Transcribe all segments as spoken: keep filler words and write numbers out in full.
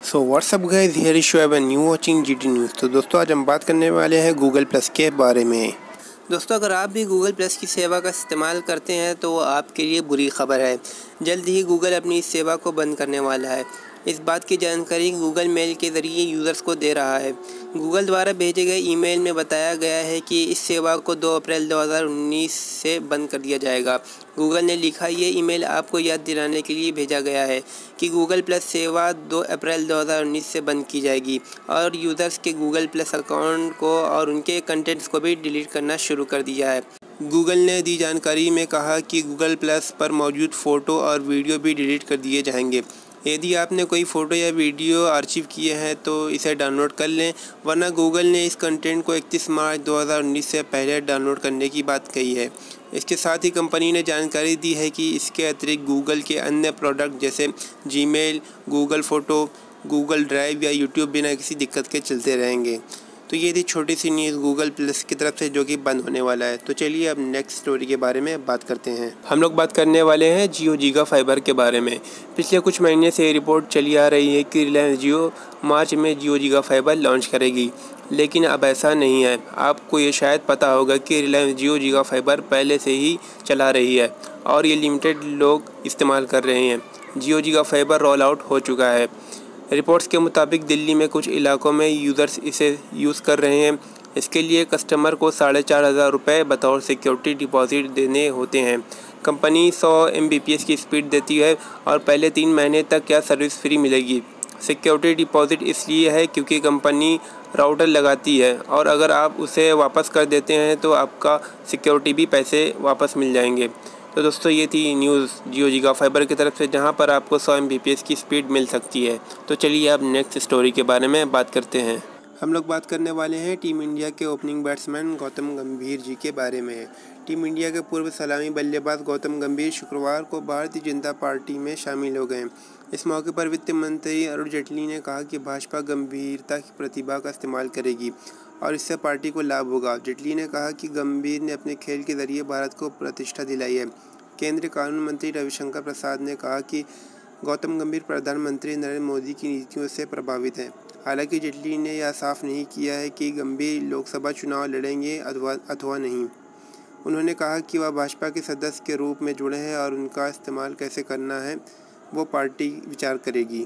So what's up guys, here is Shoaib and you watching G T news. तो दोस्तों आज हम बात करने वाले हैं गूगल प्लस के बारे में। दोस्तों अगर आप भी गूगल प्लस की सेवा का इस्तेमाल करते हैं तो आपके लिए बुरी खबर है। जल्द ही गूगल अपनी इस सेवा को बंद करने वाला है। इस बात की जानकारी गूगल मेल के ज़रिए यूज़र्स को दे रहा है। गूगल द्वारा भेजे गए ईमेल में बताया गया है कि इस सेवा को दो अप्रैल दो हज़ार उन्नीस से बंद कर दिया जाएगा। गूगल ने लिखा, ये ईमेल आपको याद दिलाने के लिए भेजा गया है कि गूगल प्लस सेवा दो अप्रैल दो हज़ार उन्नीस से बंद की जाएगी और यूज़र्स के गूगल प्लस अकाउंट को और उनके कंटेंट्स को भी डिलीट करना शुरू कर दिया है। गूगल ने दी जानकारी में कहा कि गूगल प्लस पर मौजूद फ़ोटो और वीडियो भी डिलीट कर दिए जाएंगे। यदि आपने कोई फ़ोटो या वीडियो आर्चिव किए हैं तो इसे डाउनलोड कर लें, वरना गूगल ने इस कंटेंट को इकतीस मार्च दो हज़ार उन्नीस से पहले डाउनलोड करने की बात कही है। इसके साथ ही कंपनी ने जानकारी दी है कि इसके अतिरिक्त गूगल के अन्य प्रोडक्ट जैसे Gmail, Google photo, Google drive या यूट्यूब बिना किसी दिक्कत के चलते रहेंगे। तो ये थी छोटी सी न्यूज़ गूगल प्लस की तरफ से जो कि बंद होने वाला है। तो चलिए अब नेक्स्ट स्टोरी के बारे में बात करते हैं। हम लोग बात करने वाले हैं जियो जीगा फाइबर के बारे में। पिछले कुछ महीने से ये रिपोर्ट चली आ रही है कि रिलायंस जियो मार्च में जियो जीगा फाइबर लॉन्च करेगी, लेकिन अब ऐसा नहीं है। आपको ये शायद पता होगा कि रिलायंस जियो जीगा फाइबर पहले से ही चला रही है और ये लिमिटेड लोग इस्तेमाल कर रहे हैं। Jio giga fiber roll out हो चुका है। रिपोर्ट्स के मुताबिक दिल्ली में कुछ इलाकों में यूज़र्स इसे यूज़ कर रहे हैं। इसके लिए कस्टमर को साढ़े चार हज़ार रुपये बतौर सिक्योरिटी डिपॉजिट देने होते हैं। कंपनी सौ एम बी पी एस की स्पीड देती है और पहले तीन महीने तक यह सर्विस फ्री मिलेगी। सिक्योरिटी डिपॉजिट इसलिए है क्योंकि कंपनी राउटर लगाती है और अगर आप उसे वापस कर देते हैं तो आपका सिक्योरिटी भी पैसे वापस मिल जाएंगे। तो दोस्तों ये थी न्यूज़ जियो जीगा फाइबर की तरफ से, जहां पर आपको सौ एम बी पी एस की स्पीड मिल सकती है। तो चलिए अब नेक्स्ट स्टोरी के बारे में बात करते हैं। हम लोग बात करने वाले हैं टीम इंडिया के ओपनिंग बैट्समैन गौतम गंभीर जी के बारे में। टीम इंडिया के पूर्व सलामी बल्लेबाज गौतम गंभीर शुक्रवार को भारतीय जनता पार्टी में शामिल हो गए। इस मौके पर वित्त मंत्री अरुण जेटली ने कहा कि भाजपा गंभीरता की प्रतिभा का इस्तेमाल करेगी और इससे पार्टी को लाभ होगा। जेटली ने कहा कि गंभीर ने अपने खेल के जरिए भारत को प्रतिष्ठा दिलाई है। केंद्रीय कानून मंत्री रविशंकर प्रसाद ने कहा कि गौतम गंभीर प्रधानमंत्री नरेंद्र मोदी की नीतियों से प्रभावित हैं। हालांकि जेटली ने यह साफ नहीं किया है कि गंभीर लोकसभा चुनाव लड़ेंगे अथवा अथवा नहीं। उन्होंने कहा कि वह भाजपा के सदस्य के रूप में जुड़े हैं और उनका इस्तेमाल कैसे करना है वो पार्टी विचार करेगी।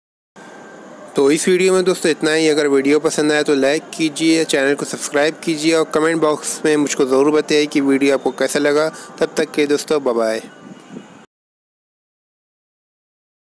तो इस वीडियो में दोस्तों इतना ही। अगर वीडियो पसंद आया तो लाइक कीजिए, चैनल को सब्सक्राइब कीजिए और कमेंट बॉक्स में मुझको ज़रूर बताइए कि वीडियो आपको कैसा लगा। तब तक के दोस्तों बाय बाय।